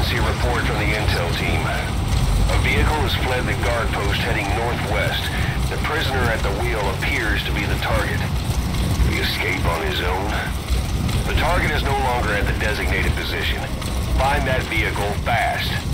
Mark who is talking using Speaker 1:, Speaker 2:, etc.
Speaker 1: emergency report from the intel team. A vehicle has fled the guard post heading northwest. The prisoner at the wheel appears to be the target. Will he escape on his own? The target is no longer at the designated position. Find that vehicle fast.